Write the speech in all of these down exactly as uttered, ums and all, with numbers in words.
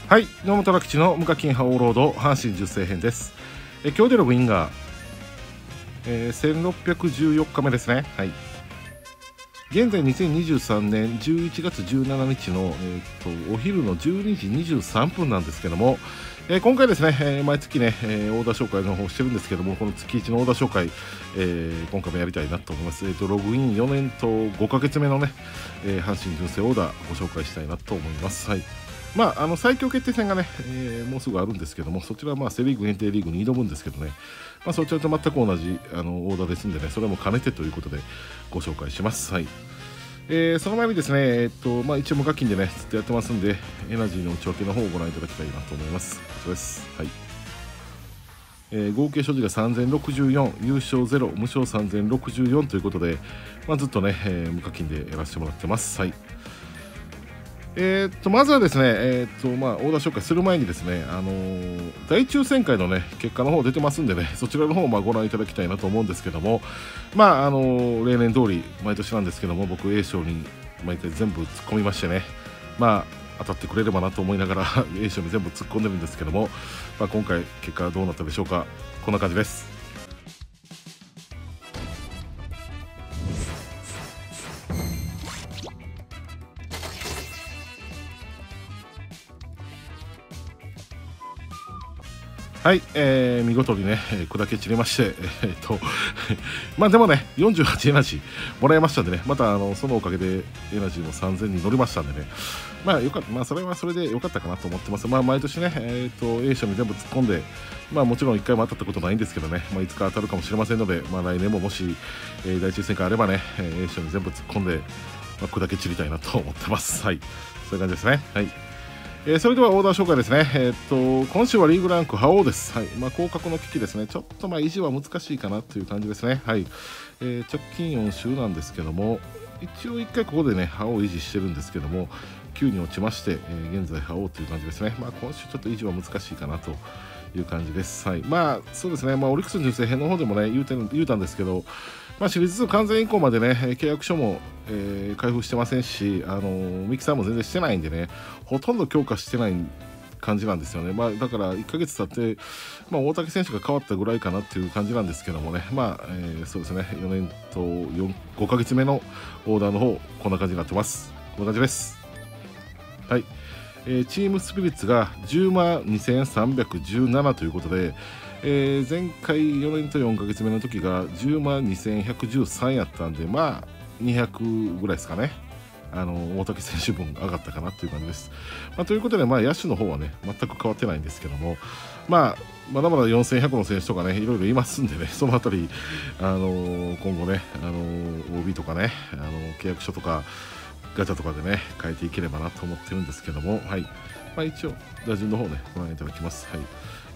はい、野本楽吉の無課金覇王ロード阪神十世編です。え今日での部員が、えー、せんろっぴゃくじゅうよっかめですね。はい、現在にせんにじゅうさんねんじゅういちがつじゅうしちにちの、えー、とお昼のじゅうにじにじゅうさんぷんなんですけども、えー、今回ですね、えー、毎月ね、えー、オーダー紹介の方してるんですけども、この月いちのオーダー紹介、えー、今回もやりたいなと思います。えー、とログインよねんとごかげつめのね、えー、阪神純正オーダーご紹介したいなと思います。はい、まあ、あの最強決定戦がね、えー、もうすぐあるんですけども、そちらはまあセ・リーグ限定リーグに挑むんですけどね、まあ、そちらと全く同じあのオーダーですんでね、それも兼ねてということでご紹介します。はい、えー、その前にですね、えーっとまあ、一応無課金でねずっとやってますんで、エナジーの内訳の方をご覧いただきたいなと思います。こちらです。はい、えー、合計所持がさんぜんろくじゅうよん、優勝ゼロ、無償さんぜんろくじゅうよんということで、まあ、ずっとね、えー、無課金でやらせてもらってます。はい、えー、っとまずはですね、えー、っとまあ、オーダー紹介する前にですね、あのー、大抽選会のね結果の方出てますんでね、そちらの方をまあご覧いただきたいなと思うんですけども、まああのー、例年通り毎年なんですけども、僕 A 賞に毎回全部突っ込みましてね、まあ当たってくれればなと思いながらA 賞に全部突っ込んでるんですけども、まあ、今回結果はどうなったでしょうか。こんな感じです。はい、えー、見事にね、えー、砕け散りまして、えー、っとまあでもねよんじゅうはちエナジーもらいましたんでね、またあのそのおかげでエナジーもさんぜんに乗りましたんでね、まあよかった、まあそれはそれで良かったかなと思ってます。まあ毎年ね、えー、っと A 賞に全部突っ込んで、まあもちろんいっかいも当たったことないんですけどね、まあ、いつか当たるかもしれませんので、まあ来年ももし、えー、大抽選会あればね、えー、A 賞に全部突っ込んで、まあ、砕け散りたいなと思ってます。はい、そういう感じですね。はい、えー、それではオーダー紹介ですね。えー、っと今週はリーグランク覇王です。はい、まあ、降格の危機ですね。ちょっとまあ維持は難しいかなという感じですね。はい、えー、直近よん週なんですけども、一応いっかいここでね覇王を維持してるんですけども、きゅうに落ちまして、えー、現在覇王という感じですね。まあ、今週ちょっと維持は難しいかなという感じです。はい、まあそうですね。まあ、オリックスの純正編の方でもね言うて言うたんですけど、まあ、シリーズ完全移行までね契約書も、えー、開封してませんし、あのー、ミキサーも全然してないんでね、ほとんど強化してない感じなんですよね。まあ、だからいっかげつ経って、まあ、大竹選手が変わったぐらいかなっていう感じなんですけどもね、まあ、えー、そうですね、よねんとごかげつめのオーダーの方こんな感じになってます。こんな感じです。はい、えー、チームスピリッツがじゅうまんにせんさんびゃくじゅうななということで、えー、前回よねんとよんかげつめの時がじゅうまんにせんひゃくじゅうさんやったんで、まあにひゃくぐらいですかね。あの大竹選手分上がったかなという感じです。まあ、ということで、まあ、野手の方はね全く変わってないんですけども、まあ、まだまだよんせんひゃくの選手とかねいろいろいますんでね、そのあたり、あのー、今後ね、あのー、オービー とかね、あのー、契約書とかガチャとかでね変えていければなと思ってるんですけども、はい、まあ、一応打順の方ねご覧いただきます。はい、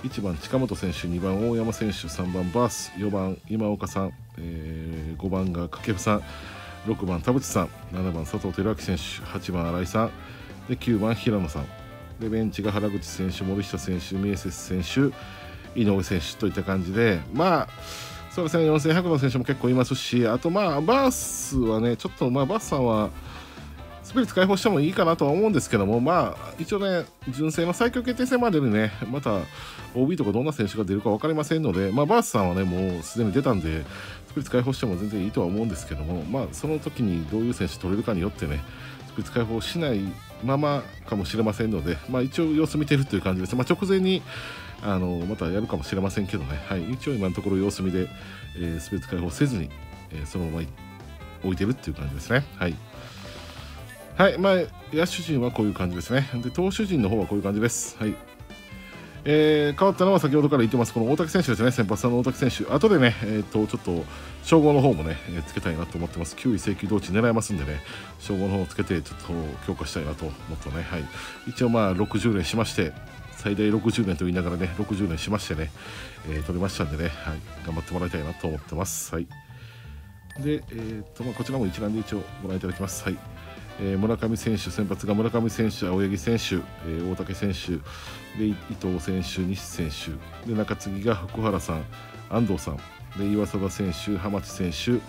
いちばん近本選手、にばん大山選手、さんばんバース、よばん今岡さん、えー、ごばんが掛布さん、ろくばん田淵さん、ななばん佐藤輝明選手、はちばん新井さんで、きゅうばん平野さんで、ベンチが原口選手、森下選手、宮節選手、井上選手といった感じで、まあそうですね、よんせんひゃくの選手も結構いますし、あとまあバースはねちょっと、まあバースさんはスピリッツ解放してもいいかなとは思うんですけども、まあ一応ね純正の最強決定戦までにねまた オービー とかどんな選手が出るか分かりませんので、まあ、バースさんはねもうすでに出たんでスピリッツ解放しても全然いいとは思うんですけども、まあその時にどういう選手取れるかによってねスピリッツ解放しないままかもしれませんので、まあ一応様子見てるという感じです。まあ、直前にあのまたやるかもしれませんけどね、はい、一応今のところ様子見で、えー、スピリッツ解放せずに、えー、そのまま置いてるっていう感じですね。はいはい、まあ、野手陣はこういう感じですね。で、投手陣の方はこういう感じです。はい。えー、変わったのは先ほどから言ってます、この大竹選手ですね、先発の大竹選手。後でね、えー、とちょっと称号の方もね、えー、つけたいなと思ってます。きゅうい正規同値狙いますんでね、称号の方をつけて、ちょっと強化したいなと思ってね、はい。一応、まあ、ろくじゅうねんしまして、最大ろくじゅうねんと言いながらね、ろくじゅうねんしましてね、えー、取りましたんでね、はい、頑張ってもらいたいなと思ってます。はい。で、えーとまあ、こちらも一覧で一応ご覧いただきます。はい。えー、村上選手、先発が村上選手、青柳選手、えー、大竹選手で、伊藤選手、西選手で、中継ぎが福原さん、安藤さんで、岩貞選手、浜地選手、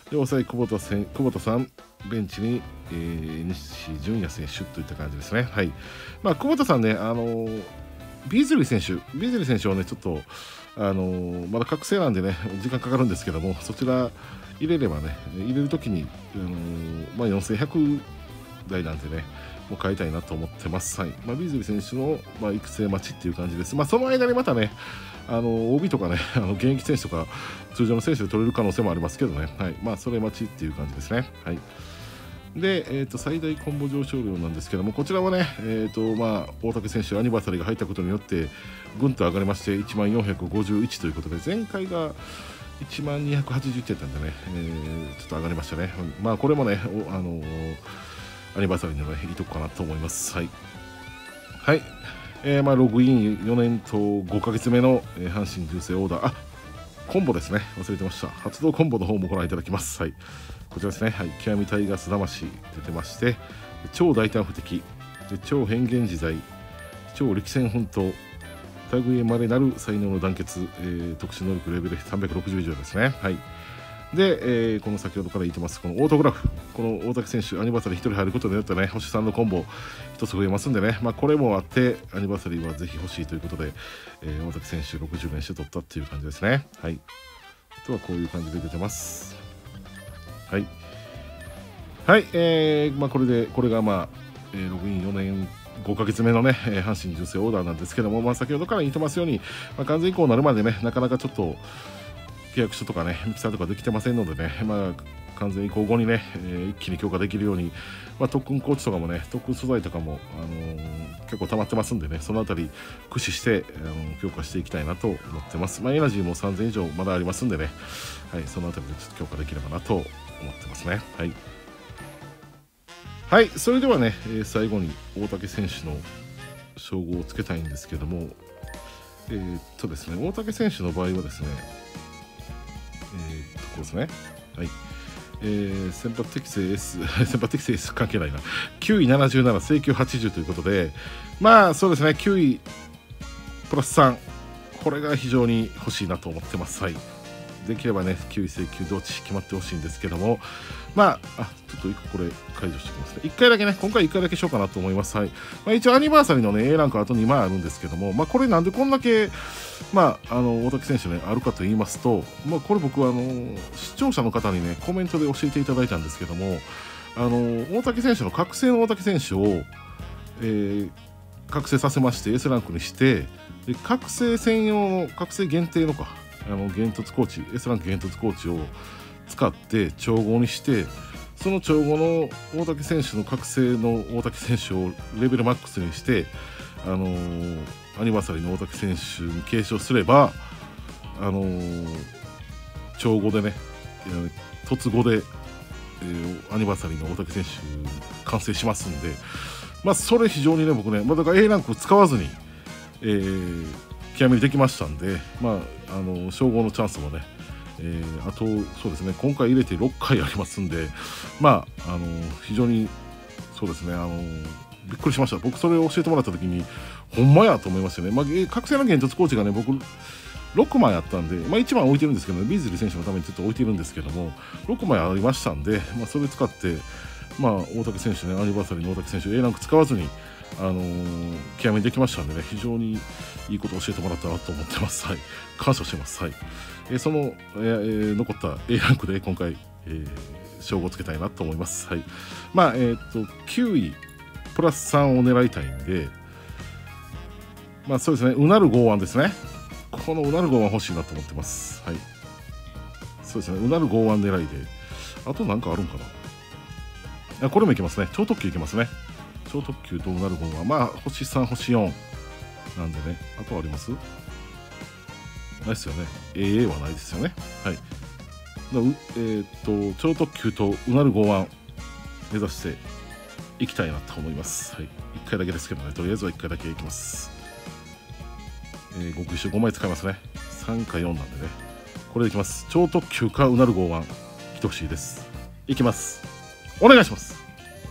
で抑え久保田せん久保田さん、ベンチに、えー、西純也選手といった感じですね。はい。まあ、久保田さんね、あのー、ビーズリー選手、ビーズリー選手はね、ちょっと、あのー、まだ覚醒なんでね、時間かかるんですけども、そちら入れればね、入れるときに、あのー、まあ、よんせんひゃくだいなんでね、もう買いたいなと思ってます。はい。まあ、ビーズリー選手の、まあ、育成待ちっていう感じです。まあ、その間にまたね、あの オービー とかね、あの現役選手とか通常の選手で取れる可能性もありますけどね、はい。まあ、それ待ちっていう感じですね。はい。で、えー、と最大コンボ上昇量なんですけども、こちらはね、えーとまあ、大竹選手アニバーサリーが入ったことによってぐんと上がりましていちまんよんひゃくごじゅういちということで、前回がいちまんにひゃくはちじゅういちやったんでね、えー、ちょっと上がりましたね。まあ、これもね、あのー、アニバーサリーの、ね、いいとこかなと思います。はい、はい。えーまあ、ログインよねんとごかげつめの、えー、阪神重生オーダー、あ、コンボですね、忘れてました。発動コンボの方もご覧いただきます。はい、こちらですね。はい、極みタイガース魂出てまして、超大胆不敵、超変幻自在、超力戦奮闘、類えまれなる才能の団結、えー、特殊能力レベルさんびゃくろくじゅう以上ですね。はい。で、えー、この先ほどから言ってます、このオートグラフ、この大竹選手、アニバーサリーひとり入ることによってね、星さんのコンボひとつ増えますんでね、まあ、これもあって、アニバーサリーはぜひ欲しいということで、えー、大竹選手ろくじゅうねんして取ったっていう感じですね。はい。あとはこういう感じで出てます。はい。はい、えー、まあ、これで、これがまあ、えー、ログインよねんごかげつめのね、えー、阪神重生オーダーなんですけども、まあ、先ほどから言ってますように、まあ、完全移行になるまでね、なかなかちょっと、契約書とかね、ミキサーとかできてませんのでね、まあ、完全移行後にね、えー、一気に強化できるように、まあ、特訓コーチとかもね、特訓素材とかも、あのー、結構溜まってますんでね、そのあたり駆使して、あのー、強化していきたいなと思ってます。まあ、エナジーもさんぜん以上まだありますんでね、はい、そのあたりでちょっと強化できればなと思ってますね。はい。はい、それではね、えー、最後に大竹選手の称号をつけたいんですけども、えー、っとですね、大竹選手の場合はですね、えー、っとこうですね、はい、えー、先発適正 S 先発適正 S 関係ないな、きゅういななじゅうなな、正球はちじゅうということで、まあそうですね、きゅういプラスさん、これが非常に欲しいなと思ってます。はい。できればね、きゅうい請求同値決まってほしいんですけども、まあ、あちょっといっここれ解除しておきますね。いっかいだけね、今回いっかいだけしようかなと思います。はい。まあ、一応アニバーサリーのね、A ランクあとにまいあるんですけども、まあ、これなんでこんだけ、まあ、あの大竹選手ね、あるかと言いますと、まあ、これ僕はあの視聴者の方にね、コメントで教えていただいたんですけども、あの大竹選手の覚醒の大竹選手を、えー、覚醒させまして S ランクにして、で覚醒専用の覚醒限定のか、あの幻突コーチ S ランク幻突コーチを使って調合にして、その調合の大竹選手の覚醒の大竹選手をレベルマックスにして、あのー、アニバーサリーの大竹選手に継承すれば、あのー、調合でね、突合で、えー、アニバーサリーの大竹選手完成しますんで、まあ、それ非常にね僕ね、まあ、だから A ランク使わずに、えー、極めにできましたんで、まあ、あの称号のチャンスもね、えー、あとそうですね、今回入れてろっかいありますんで、まあ、あの非常にそうですね、あのびっくりしました。僕それを教えてもらった時にほんまやと思いましたね。まあ、覚醒の幻突コーチがね、僕ろくまいあったんで、まあ、いちまい置いてるんですけど、ね、ビーズリー選手のためにちょっと置いてるんですけども、ろくまいありましたんで、まあ、それ使って、まあ、大竹選手ね、アニバーサリーの大竹選手 A ランク使わずに、あのー、極めにできましたんでね、非常にいいことを教えてもらったなと思ってます。はい、感謝してます。はい。えー、その、えー、残った A ランクで今回、えー、称号をつけたいなと思います。はい。まあ、えっと、きゅういプラスさんを狙いたいんで、まあそうですね、うなる剛腕ですね。このうなる剛腕欲しいなと思ってます。はい。そうですね、うなる剛腕狙いで、あとなんかあるんかな。あ、これもいけますね。超特急いけますね。超特急とうなる剛腕。まあ、星さん、星よんなんでね。あとありますないですよね。エーエー はないですよね。はい。えー、っと、超特急とうなる剛腕目指していきたいなと思います。はい。いっかいだけですけどね。とりあえずはいっかいだけいきます。えー、極一ごまい使いますね。さんかよんなんでね。これでいきます。超特急かうなる剛腕。来てほしいです。いきます。お願いします。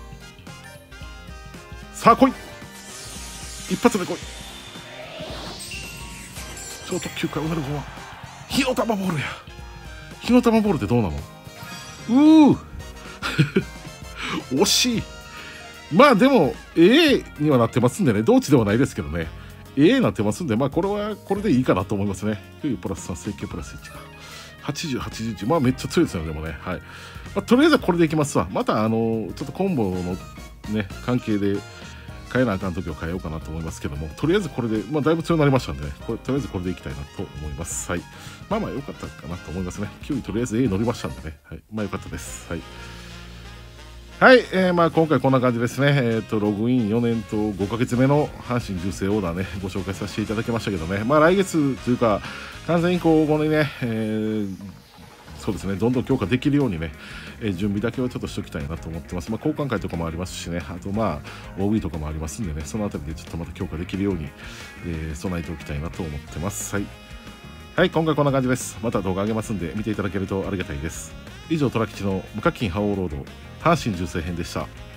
さあ来い、一発目来い。超特急かうなる剛腕。火の玉ボールや。火の玉ボールってどうなの？ うー惜しい。まあでも エー にはなってますんでね、同値ではないですけどね、エー になってますんで、まあこれはこれでいいかなと思いますね。きゅうプラスさん、整形プラスいちか。はちじゅう、はちじゅういち、まあめっちゃ強いですよね、でもね。はい。まあ、とりあえずはこれでいきますわ。また、あの、ちょっとコンボのね、関係で変えなあかんときは変えようかなと思いますけども、とりあえずこれで、まあだいぶ強くなりましたんでね、これとりあえずこれでいきたいなと思います。はい。まあまあ良かったかなと思いますね。きゅういとりあえず エー 乗りましたんでね。はい。まあ良かったです。はい。はい、えー、まあ今回こんな感じですね、えー、とログインよねんとごかげつめの阪神重生オーダーね、ご紹介させていただきましたけどね、まあ来月というか、完全移行後にね、えー、そうですね、どんどん強化できるようにね、えー、準備だけはちょっとしておきたいなと思ってます。まあ、交換会とかもありますしね、あとまあ、オービー とかもありますんでね、そのあたりでちょっとまた強化できるように、えー、備えておきたいなと思ってます。はい。はい、今回こんな感じです。また動画上げますんで、見ていただけるとありがたいです。以上、虎吉の無課金覇王ロード、阪神重生編でした。